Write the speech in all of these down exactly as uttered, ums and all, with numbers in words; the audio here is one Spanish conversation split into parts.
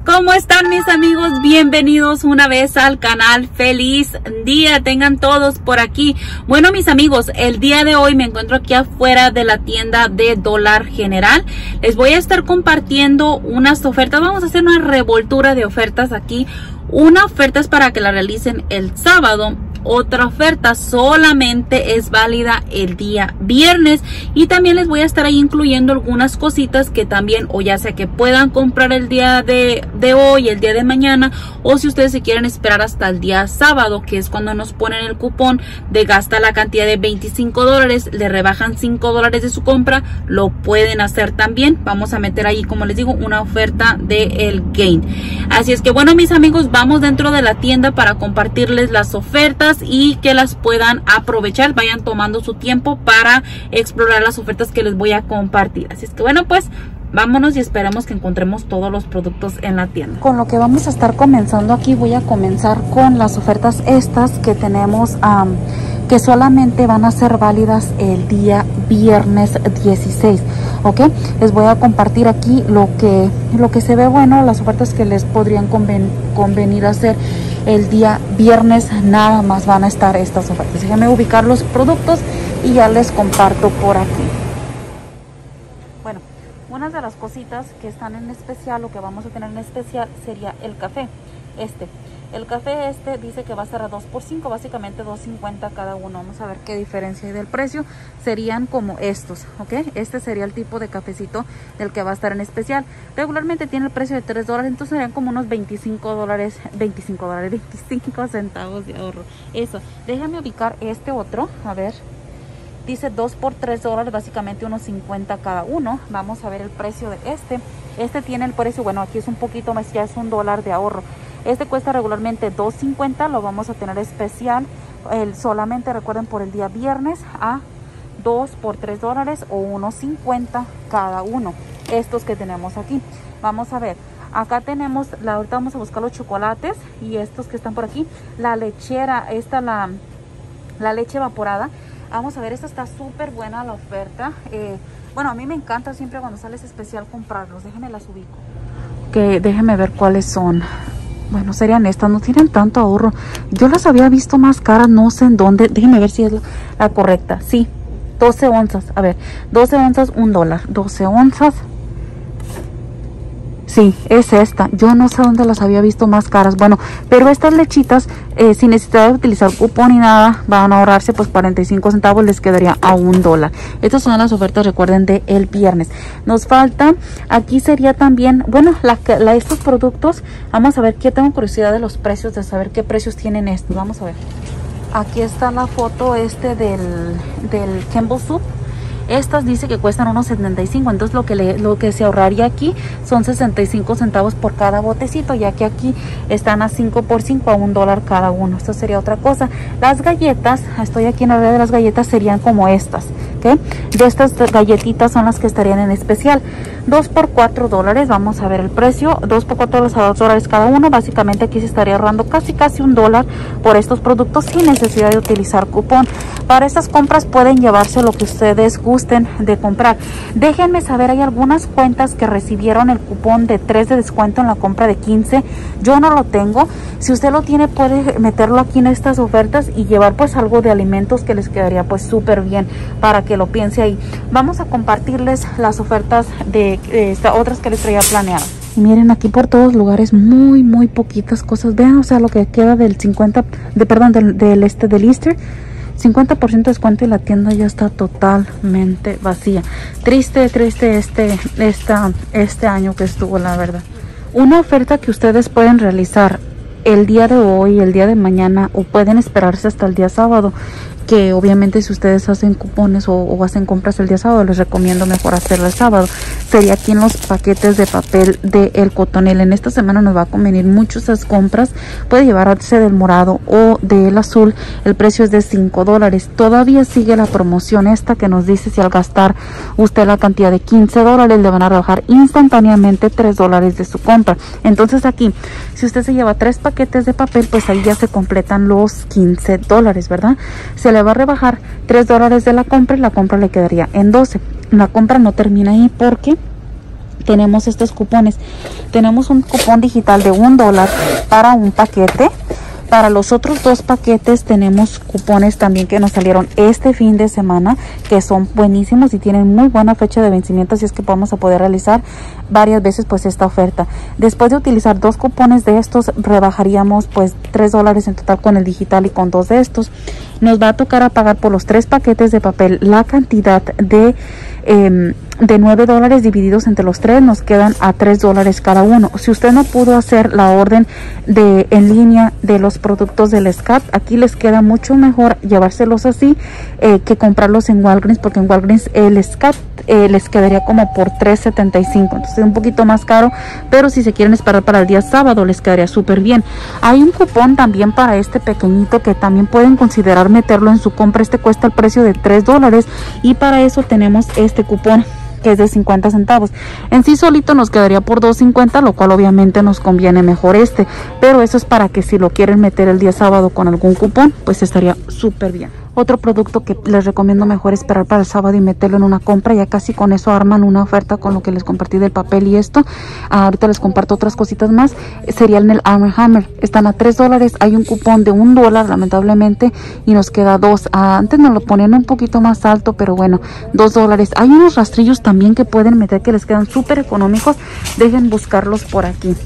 ¿Cómo están mis amigos? Bienvenidos una vez al canal. Feliz día tengan todos por aquí. Bueno mis amigos, el día de hoy me encuentro aquí afuera de la tienda de Dollar General. Les voy a estar compartiendo unas ofertas. Vamos a hacer una revoltura de ofertas aquí. Una oferta es para que la realicen el sábado. Otra oferta solamente es válida el día viernes, y también les voy a estar ahí incluyendo algunas cositas que también, o ya sea que puedan comprar el día de, de hoy, el día de mañana, o si ustedes se quieren esperar hasta el día sábado, que es cuando nos ponen el cupón de gasta la cantidad de veinticinco dólares, le rebajan cinco dólares de su compra, lo pueden hacer también. Vamos a meter ahí, como les digo, una oferta de el Gain. Así es que bueno mis amigos, vamos dentro de la tienda para compartirles las ofertas y que las puedan aprovechar. Vayan tomando su tiempo para explorar las ofertas que les voy a compartir. Así es que bueno, pues vámonos y esperemos que encontremos todos los productos en la tienda. Con lo que vamos a estar comenzando aquí, voy a comenzar con las ofertas estas que tenemos, um, que solamente van a ser válidas el día viernes dieciséis. Ok, les voy a compartir aquí lo que lo que se ve bueno, las ofertas que les podrían conven, convenir hacer el día viernes. Nada más van a estar estas ofertas. Déjenme ubicar los productos y ya les comparto por aquí. Bueno, una de las cositas que están en especial, o que vamos a tener en especial, sería el café. Este, el café este dice que va a estar a dos por cinco, básicamente dos cincuenta cada uno. Vamos a ver qué diferencia hay del precio. Serían como estos, ¿ok? Este sería el tipo de cafecito del que va a estar en especial. Regularmente tiene el precio de tres dólares, entonces serían como unos veinticinco dólares, veinticinco dólares, veinticinco centavos de ahorro. Eso, déjame ubicar este otro, a ver. Dice dos por tres dólares, básicamente unos cincuenta cada uno. Vamos a ver el precio de este. Este tiene el precio, bueno, aquí es un poquito más, ya es un dólar de ahorro. Este cuesta regularmente dos cincuenta, lo vamos a tener especial el, solamente recuerden por el día viernes a dos por tres dólares o uno cincuenta cada uno. Estos que tenemos aquí. Vamos a ver. Acá tenemos, la, ahorita vamos a buscar los chocolates y estos que están por aquí. La lechera, esta la, la leche evaporada. Vamos a ver, esta está súper buena la oferta. Eh, bueno, a mí me encanta siempre cuando sale ese especial comprarlos. Déjenme las ubico. Que déjenme ver cuáles son. Bueno, serían estas, no tienen tanto ahorro. Yo las había visto más caras, no sé en dónde. Déjenme ver si es la, la correcta. Sí, doce onzas. A ver, doce onzas, un dólar. doce onzas. Sí, es esta. Yo no sé dónde las había visto más caras. Bueno, pero estas lechitas, eh, sin necesidad de utilizar cupón ni nada, van a ahorrarse pues cuarenta y cinco centavos, les quedaría a un dólar. Estas son las ofertas, recuerden, de el viernes. Nos falta, aquí sería también, bueno, la, la, estos productos, vamos a ver, que tengo curiosidad de los precios, de saber qué precios tienen estos. Vamos a ver. Aquí está la foto este del, del Campbell Soup. Estas dice que cuestan unos setenta y cinco, entonces lo que, le, lo que se ahorraría aquí son sesenta y cinco centavos por cada botecito, ya que aquí están a cinco por cinco, a un dólar cada uno. Esto sería otra cosa. Las galletas, estoy aquí en la red de las galletas, serían como estas, ¿ok? De estas galletitas son las que estarían en especial. dos por cuatro dólares, vamos a ver el precio. dos por cuatro dólares a dos dólares cada uno. Básicamente aquí se estaría ahorrando casi casi un dólar por estos productos sin necesidad de utilizar cupón. Para estas compras pueden llevarse lo que ustedes gusten de comprar. Déjenme saber, hay algunas cuentas que recibieron el cupón de tres de descuento en la compra de quince. Yo no lo tengo. Si usted lo tiene, puede meterlo aquí en estas ofertas y llevar pues algo de alimentos que les quedaría pues súper bien, para que lo piense ahí. Vamos a compartirles las ofertas de eh, otras que les traía planeadas. Y miren, aquí por todos lugares muy muy poquitas cosas. Vean, o sea, lo que queda del cincuenta, de perdón, del, del este del Easter, cincuenta por ciento de descuento, y la tienda ya está totalmente vacía. Triste, triste este, esta, este año que estuvo, la verdad. Una oferta que ustedes pueden realizar el día de hoy, el día de mañana, o pueden esperarse hasta el día sábado, que obviamente si ustedes hacen cupones o, o hacen compras el día sábado, les recomiendo mejor hacerlo el sábado. Sería aquí en los paquetes de papel de El Cotonel. En esta semana nos va a convenir mucho esas compras. Puede llevarse del morado o del azul. El precio es de cinco dólares. Todavía sigue la promoción esta que nos dice si al gastar usted la cantidad de quince dólares le van a rebajar instantáneamente tres dólares de su compra. Entonces aquí, si usted se lleva tres paquetes de papel, pues ahí ya se completan los quince dólares, ¿verdad? Se le va a rebajar tres dólares de la compra y la compra le quedaría en doce. La compra no termina ahí porque tenemos estos cupones. Tenemos un cupón digital de un dólar para un paquete. Para los otros dos paquetes tenemos cupones también que nos salieron este fin de semana, que son buenísimos y tienen muy buena fecha de vencimiento, así es que vamos a poder realizar varias veces pues esta oferta. Después de utilizar dos cupones de estos, rebajaríamos pues tres dólares en total con el digital y con dos de estos. Nos va a tocar a pagar por los tres paquetes de papel la cantidad de eh, de nueve dólares divididos entre los tres, nos quedan a tres dólares cada uno. Si usted no pudo hacer la orden de en línea de los productos del S C A T, aquí les queda mucho mejor llevárselos así eh, que comprarlos en Walgreens, porque en Walgreens el S C A T eh, les quedaría como por tres setenta y cinco, entonces es un poquito más caro, pero si se quieren esperar para el día sábado les quedaría súper bien. Hay un cupón también para este pequeñito que también pueden considerar meterlo en su compra. Este cuesta el precio de tres dólares y para eso tenemos este cupón que es de cincuenta centavos. En sí solito nos quedaría por dos cincuenta, lo cual obviamente nos conviene mejor este, pero eso es para que si lo quieren meter el día sábado con algún cupón, pues estaría súper bien. Otro producto que les recomiendo mejor esperar para el sábado y meterlo en una compra, ya casi con eso arman una oferta con lo que les compartí del papel y esto. Ah, ahorita les comparto otras cositas más. Sería el Arm and Hammer, están a tres dólares, hay un cupón de un dólar lamentablemente y nos queda dos. Ah, antes nos lo ponían un poquito más alto, pero bueno, dos dólares. Hay unos rastrillos también que pueden meter que les quedan súper económicos, dejen buscarlos por aquí.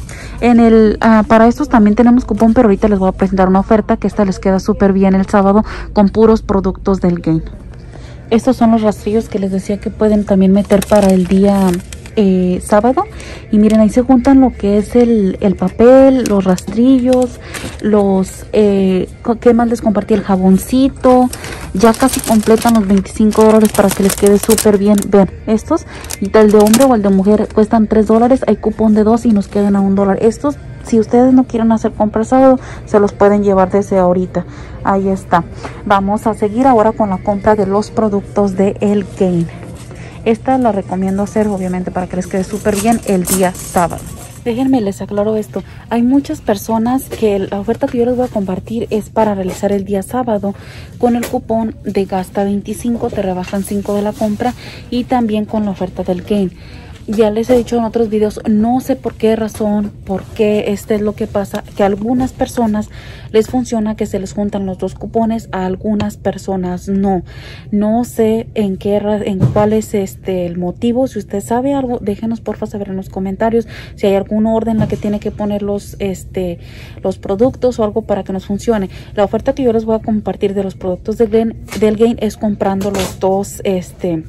En el, uh, para estos también tenemos cupón, pero ahorita les voy a presentar una oferta que esta les queda súper bien el sábado con puros productos del Gain. Estos son los rastrillos que les decía que pueden también meter para el día eh, sábado. Y miren, ahí se juntan lo que es el, el papel, los rastrillos, los, eh, ¿qué más les compartí? El jaboncito. Ya casi completan los veinticinco dólares para que les quede súper bien. Vean, estos, y el de hombre o el de mujer cuestan tres dólares. Hay cupón de dos y nos quedan a un dólar. Estos, si ustedes no quieren hacer compra sábado, se los pueden llevar desde ahorita. Ahí está. Vamos a seguir ahora con la compra de los productos de el Gain. Esta la recomiendo hacer obviamente para que les quede súper bien el día sábado. Déjenme les aclaro esto. Hay muchas personas que la oferta que yo les voy a compartir es para realizar el día sábado con el cupón de gasta veinticinco, te rebajan cinco de la compra, y también con la oferta del Gain. Ya les he dicho en otros videos, no sé por qué razón, por qué este es lo que pasa, que a algunas personas les funciona que se les juntan los dos cupones, a algunas personas no. No sé en qué, en cuál es este el motivo. Si usted sabe algo, déjenos porfa saber en los comentarios si hay algún orden en la que tiene que poner los, este, los productos o algo para que nos funcione. La oferta que yo les voy a compartir de los productos del Gain, del Gain es comprando los dos, este...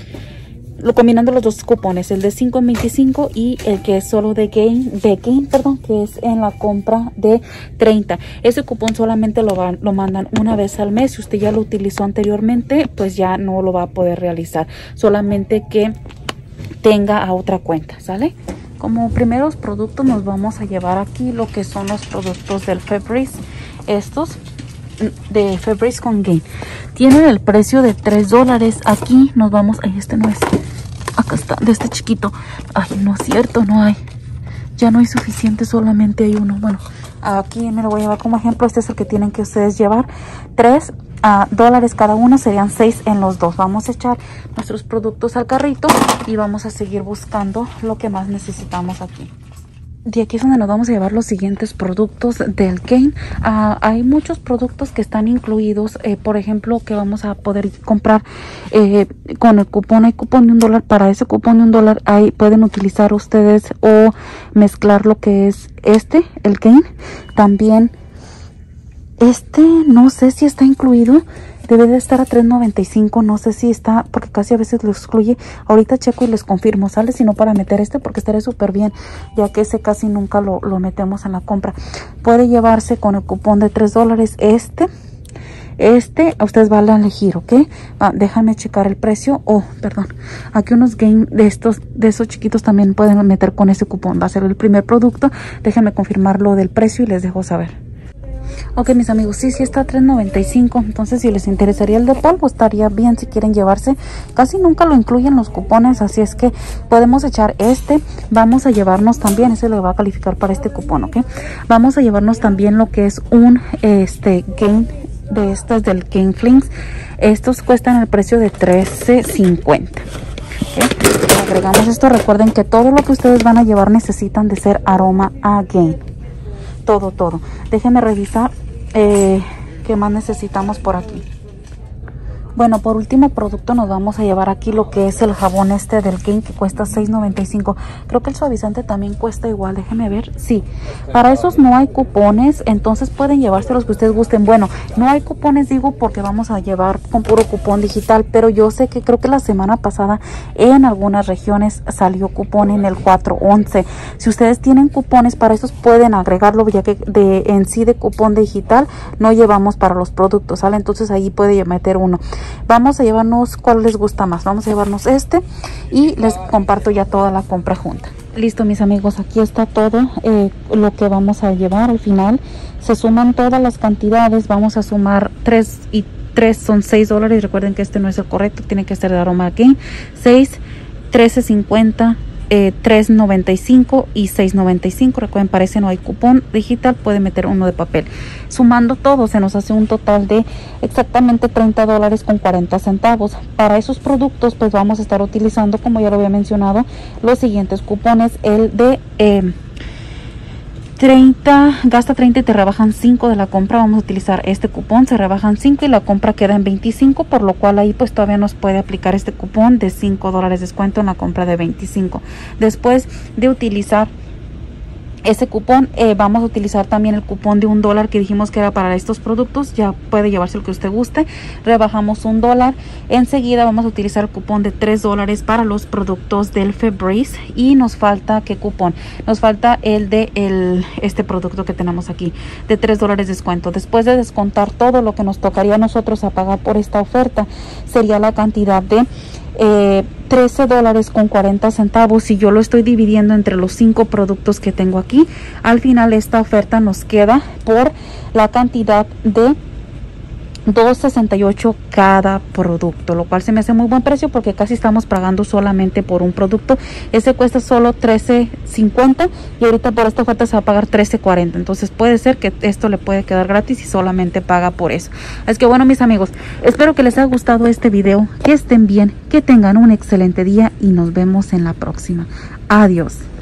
lo combinando los dos cupones, el de cinco en veinticinco y el que es solo de Gain, de Gain, perdón, que es en la compra de treinta. Ese cupón solamente lo, van, lo mandan una vez al mes. Si usted ya lo utilizó anteriormente, pues ya no lo va a poder realizar. Solamente que tenga a otra cuenta, ¿sale? Como primeros productos nos vamos a llevar aquí lo que son los productos del Febreze. Estos de Febreze con Gain tienen el precio de tres dólares. Aquí nos vamos, ay, este no es, acá está, de este chiquito. Ay, no es cierto, no hay, ya no hay suficiente, solamente hay uno. Bueno, aquí me lo voy a llevar como ejemplo. Este es el que tienen que ustedes llevar. Tres uh, dólares cada uno, serían seis en los dos. Vamos a echar nuestros productos al carrito y vamos a seguir buscando lo que más necesitamos aquí. De aquí es donde nos vamos a llevar los siguientes productos del Gain. Uh, hay muchos productos que están incluidos, eh, por ejemplo, que vamos a poder comprar eh, con el cupón. Hay cupón de un dólar. Para ese cupón de un dólar ahí pueden utilizar ustedes o mezclar lo que es este, el Gain. También este, no sé si está incluido. Debe de estar a tres noventa y cinco, no sé si está, porque casi a veces lo excluye. Ahorita checo y les confirmo, ¿sale? Si no, para meter este, porque estaría súper bien, ya que ese casi nunca lo, lo metemos en la compra. Puede llevarse con el cupón de tres dólares este. Este, a ustedes van a elegir, ¿ok? Ah, déjame checar el precio. Oh, perdón. Aquí unos Gain de estos, de esos chiquitos también pueden meter con ese cupón. Va a ser el primer producto. Déjenme confirmar lo del precio y les dejo saber. Ok, mis amigos, sí, sí está a tres noventa y cinco. Entonces, si les interesaría el de polvo, estaría bien si quieren llevarse. Casi nunca lo incluyen los cupones, así es que podemos echar este. Vamos a llevarnos también, ese le va a calificar para este cupón, ¿ok? Vamos a llevarnos también lo que es un este Gain de estos del Gain Flings. Estos cuestan el precio de trece cincuenta. ¿Okay? agregamos esto. Recuerden que todo lo que ustedes van a llevar necesitan de ser Aroma Again. Todo, todo. Déjenme revisar eh, qué más necesitamos por aquí. Bueno, por último producto nos vamos a llevar aquí lo que es el jabón este del Gain, que cuesta seis noventa y cinco. Creo que el suavizante también cuesta igual, déjenme ver. Sí, para esos no hay cupones, entonces pueden llevarse los que ustedes gusten. Bueno, no hay cupones, digo, porque vamos a llevar con puro cupón digital, pero yo sé que creo que la semana pasada en algunas regiones salió cupón en el cuatro once. Si ustedes tienen cupones para esos pueden agregarlo, ya que de en sí de cupón digital no llevamos para los productos, ¿sale? Entonces ahí puede meter uno. Vamos a llevarnos, ¿cuál les gusta más? Vamos a llevarnos este y les comparto ya toda la compra junta. Listo, mis amigos, aquí está todo eh, lo que vamos a llevar al final. Se suman todas las cantidades, vamos a sumar tres y tres son seis dólares. Recuerden que este no es el correcto, tiene que ser de Aroma Again. seis, trece cincuenta, eh, tres noventa y cinco y seis noventa y cinco. Recuerden, parece no hay cupón digital, puede meter uno de papel. Sumando todo se nos hace un total de exactamente treinta dólares con cuarenta centavos. Para esos productos pues vamos a estar utilizando, como ya lo había mencionado, los siguientes cupones. El de eh, treinta, gasta treinta y te rebajan cinco de la compra. Vamos a utilizar este cupón, se rebajan cinco y la compra queda en veinticinco, por lo cual ahí pues todavía nos puede aplicar este cupón de cinco dólares descuento en la compra de veinticinco. Después de utilizar ese cupón, eh, vamos a utilizar también el cupón de un dólar que dijimos que era para estos productos. Ya puede llevarse el que usted guste. Rebajamos un dólar. Enseguida vamos a utilizar el cupón de tres dólares para los productos del Febreze. Y nos falta, ¿qué cupón? Nos falta el de el, este producto que tenemos aquí, de tres dólares descuento. Después de descontar todo lo que nos tocaría a nosotros a pagar por esta oferta, sería la cantidad de Eh, trece dólares con cuarenta centavos. Si yo lo estoy dividiendo entre los cinco productos que tengo aquí, al final esta oferta nos queda por la cantidad de dos sesenta y ocho cada producto, lo cual se me hace muy buen precio porque casi estamos pagando solamente por un producto. Este cuesta solo trece cincuenta y ahorita por esta oferta se va a pagar trece cuarenta. Entonces puede ser que esto le puede quedar gratis y solamente paga por eso. Es que bueno, mis amigos, espero que les haya gustado este video, que estén bien, que tengan un excelente día y nos vemos en la próxima. Adiós.